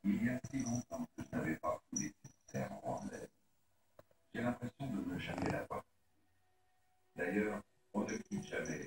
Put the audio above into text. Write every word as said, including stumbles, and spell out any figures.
Il y a si longtemps que je n'avais pas foulé cette terre rwandaise. J'ai l'impression de ne jamais l'avoir. D'ailleurs, on ne quitte jamais